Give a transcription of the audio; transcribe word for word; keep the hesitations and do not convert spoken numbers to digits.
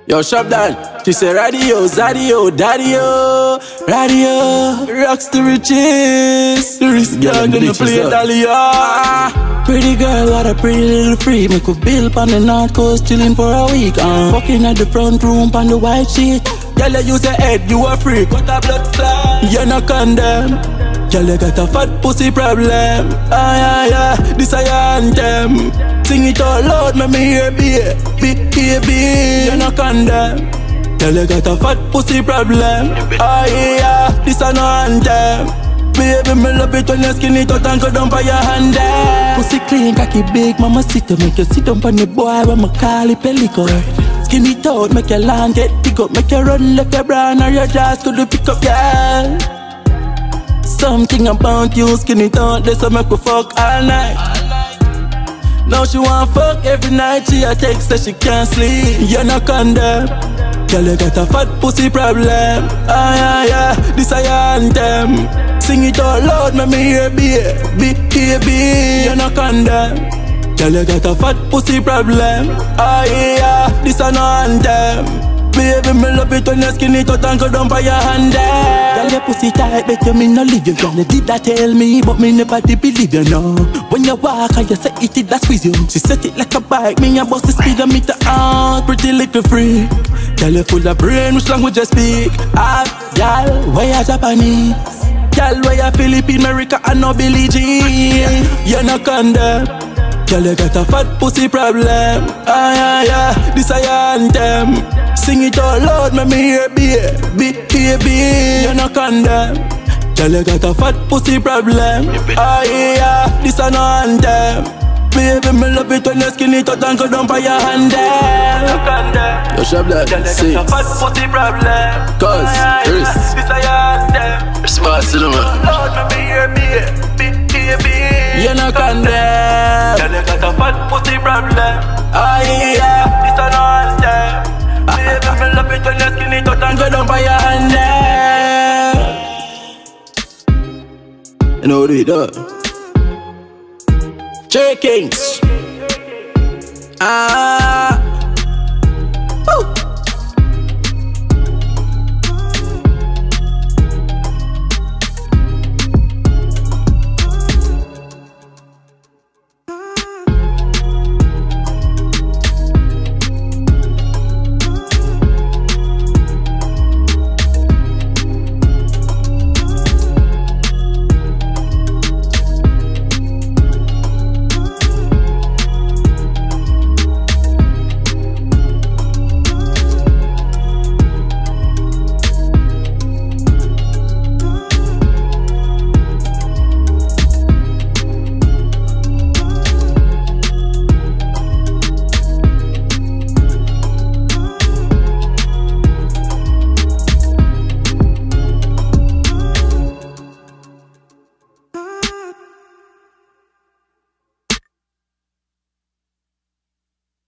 Yo, shop that. She say radio, zadio, daddy-o, radio. Rocks the riches. The risk gang gonna play Italia. Pretty girl, what a pretty little freak. Make a bill on the north coast, chilling for a week. Uh. Walking at the front room on the white sheet. Girl, you use your head, you a freak. Got a blood clot, you're not condemned. Girl, you got a fat pussy problem. Ah, yeah, yeah, this a your anthem. Sing it all loud, make me hear, baby, baby. You're not condemned. Girl, you got a fat pussy problem. Ah, yeah, this a no anthem. Baby, me love it when you skin it out and go down by your hand there. Pussy clean, cocky big, mama sit up. Make you sit down on the boy when me call it pellicle. Skin it out, make your land get pick up. Make you run left your brown or your jaws could do pick up, girl. Something about you, skin it out, this will make me fuck all night. Now she want fuck every night, she a text that she can't sleep. You're not condemned. Girl, you got a fat pussy problem. Ah, yeah, yeah, this a your anthem. Sing it all loud, make me hear, baby, baby. You're not condemned. Girl, you got a fat pussy problem. Ah, yeah, this a no anthem. Baby, me love it when you skin it out and go down by your hand there. Girl, your pussy tight, bet you me no leave you. Girl, you did that tell me, but me never did believe you, no. When you walk and you say it, it that squeeze you. She set it like a bike, me a bust the speed and meet the out. Pretty little freak. Girl, you full of brain, which language you speak? Ah, girl, why you Japanese? Girl, why you Philippine, America, and no Billie Jean? You're not condemned. Girl, you got a fat pussy problem. Ah, yeah, yeah, this a your anthem. Sing it all loud, make me hear, baby, baby. You're not condemned. Girl, you got a fat pussy problem. Ah, yeah, this a no anthem. Baby, me love it when you skin it out and go down by your hand there. Yo, shop that, six. Girl, you got a fat pussy problem. Cause, wrist. This a your anthem. Response to the man. Lord, make me hear, baby, baby. You're not condemned. Girl, you got a fat pussy problem. Ah, yeah, this a no anthem. Baby, me love it when you skin it out and go down by your hand there. You know what we do? Cherry Kings. Ah.